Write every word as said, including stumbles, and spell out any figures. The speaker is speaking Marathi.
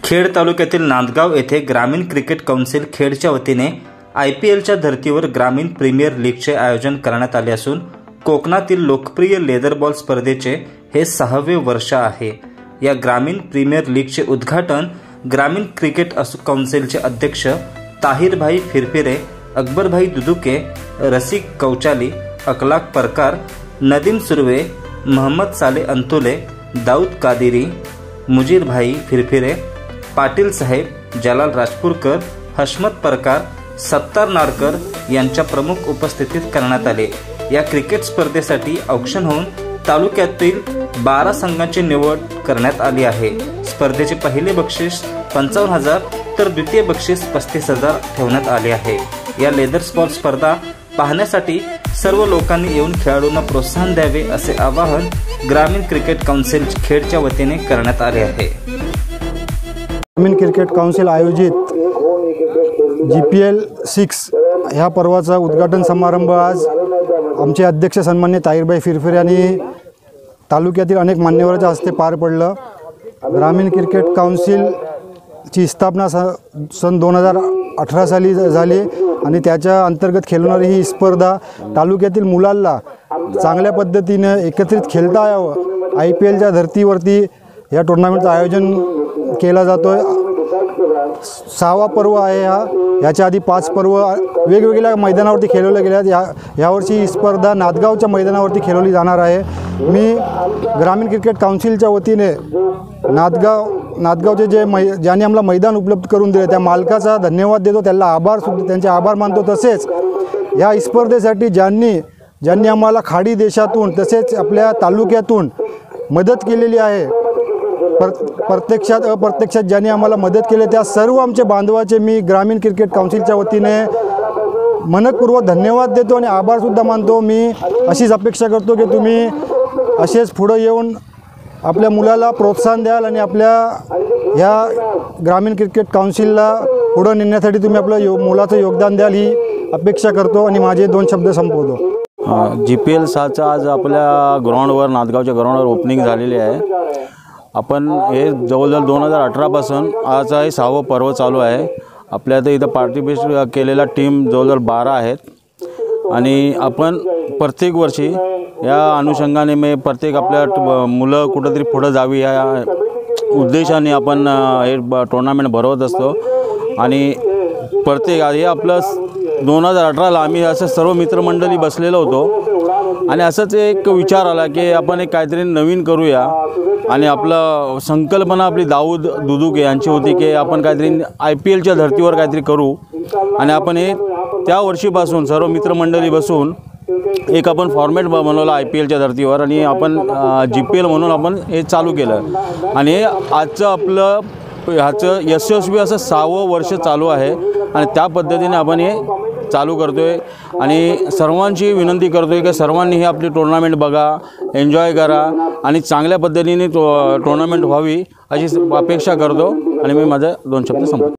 खेड तालुक्यातील नांदगाव येथे ग्रामीण क्रिकेट काउन्सिल खेडच्या वतीने आय पी एलच्या धर्तीवर ग्रामीण प्रीमियर लीगचे आयोजन करण्यात आले असून कोकणातील लोकप्रिय लेदर बॉल स्पर्धेचे हे सहावे वर्ष आहे। या ग्रामीण प्रीमियर लीगचे उद्घाटन ग्रामीण क्रिकेट काउन्सिलचे अध्यक्ष ताहिरभाई फिरफिरे, अकबरभाई दुदुके, रसिक कौचाली, अखलाक परकार, नदीम सुर्वे, मोहम्मद साले अंतुले, दाऊद कादिरी, मुजीर भाई फिरफिरे, पाटील साहेब, जलाल राजपूरकर, हशमत परकार, सत्तार नाडकर यांच्या प्रमुख उपस्थितीत करण्यात आले। या क्रिकेट स्पर्धेसाठी औक्षण होऊन तालुक्यातील बारा संघांची निवड करण्यात आली आहे। स्पर्धेचे पहिले बक्षीस पंचावन्न हजार तर द्वितीय बक्षीस पस्तीस हजार ठेवण्यात आले आहे। या लेदर बॉल स्पर्धा पाहण्यासाठी सर्व लोकांनी येऊन खेळाडूंना प्रोत्साहन द्यावे असे आवाहन ग्रामीण क्रिकेट काउन्सिल खेडच्या वतीने करण्यात आले आहे। ग्रामीण क्रिकेट काउन्सिल आयोजित जी पी एल सिक्स ह्या पर्वाचा उद्घाटन समारंभ आज आमचे अध्यक्ष सन्माननीय ताहिरभाई फिरफिरे यांनी तालुक्यातील अनेक मान्यवरांच्या हस्ते पार पडलं। ग्रामीण क्रिकेट काउन्सिलची स्थापना सन दोन हजार अठरा साली झाली आणि त्याच्या अंतर्गत खेळणारी ही स्पर्धा तालुक्यातील मुलांना चांगल्या पद्धतीने एकत्रित खेळता यावं, आय पी एलच्या धर्तीवरती या टुर्नामेंटचं आयोजन केला जातोय। सहावा पर्व आहे हा। याच्या आधी पाच पर्व वेगवेगळ्या मैदानावरती खेळवले गेले आहेत। या यावर्षी ही स्पर्धा नांदगावच्या मैदानावरती खेळवली जाणार आहे। मी ग्रामीण क्रिकेट काउन्सिलच्या वतीने नांदगाव नांदगावचे जे मै ज्यांनी आम्हाला मैदान उपलब्ध करून दिले त्या मालकाचा धन्यवाद देतो, त्याला आभार सुद्धा त्यांचे आभार मानतो। तसेच या स्पर्धेसाठी ज्यांनी ज्यांनी आम्हाला खाडी देशातून तसेच आपल्या तालुक्यातून मदत केलेली आहे, पर प्रत्यक्षात अप्रत्यक्षात ज्यांनी आम्हाला मदत केली त्या सर्व आमच्या बांधवाचे मी ग्रामीण क्रिकेट काउन्सिलच्या वतीने मनपूर्वक धन्यवाद देतो आणि आभारसुद्धा मानतो। मी अशीच अपेक्षा करतो की तुम्ही असेच पुढे येऊन आपल्या मुलाला प्रोत्साहन द्याल आणि आपल्या ह्या ग्रामीण क्रिकेट काउन्सिलला पुढे नेण्यासाठी तुम्ही आपलं यो मुलाचं योगदान द्याल ही अपेक्षा करतो आणि माझे दोन शब्द संपवतो। जी पी एल सहाचा आज आपल्या ग्राउंडवर नांदगावच्या ग्राउंडवर ओपनिंग झालेली आहे। आपण हे जवळजवळ दोन हजार अठरापासून आज हे सहावं पर्व चालू आहे। आपल्या इथं इथं पार्टिसिपेट केलेला टीम जवळजवळ बारा आहेत आणि आपण प्रत्येक वर्षी या अनुषंगाने मी प्रत्येक आपल्या मुलं कुठंतरी पुढं जावी या उद्देशाने आपण हे टुर्नामेंट भरवत असतो आणि प्रत्येक हे आपलं दोन हजार अठराला आम्ही असं सर्व मित्रमंडळी बसलेलो होतो आणि असंच एक विचार आला की आपण एक काहीतरी नवीन करूया आणि आपलं संकल्पना आपली दाऊद दुदुके यांची होती की आपण काहीतरी आय पी एलच्या धर्तीवर काहीतरी करू आणि आपण हे त्या वर्षीपासून सर्व मित्रमंडळी बसून एक आपण फॉर्मॅट बनवला आय पी एलच्या धर्तीवर आणि आपण जी पी एल म्हणून आपण हे चालू केलं आणि आजचं आपलं ह्याचं यशस्वी असं सहावं वर्ष चालू आहे आणि त्या पद्धतीने आपण हे चालू करतो आहे आणि सर्वांची विनंती करतो आहे की सर्वांनी ही आपली टुर्नामेंट बघा, एन्जॉय करा आणि चांगल्या पद्धतीने टुर्नामेंट व्हावी अशी अपेक्षा करतो आणि मी माझं दोन शब्द संपवतो।